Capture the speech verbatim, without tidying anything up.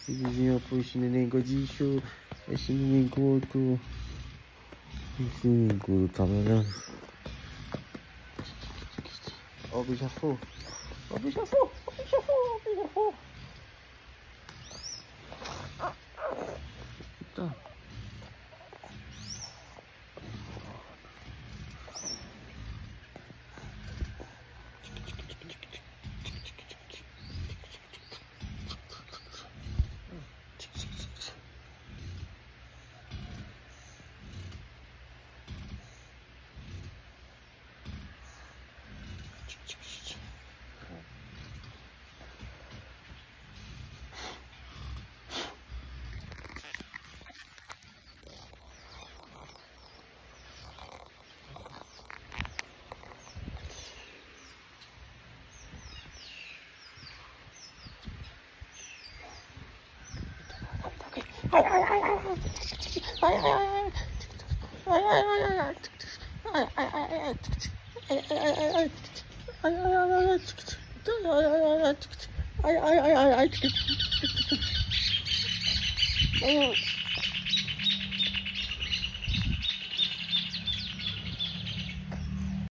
Vizinho, puxa, neném, godinho. Esse neném gordo. Esse neném gordo, tá vendo? Ó o beija-flor. Ó o beija-flor. Ó o beija-flor. Ó o beija-flor. Tá. Ai, ai, ai, ai, ai, ai, ai, ai, ai, ai, ai, ai, ai,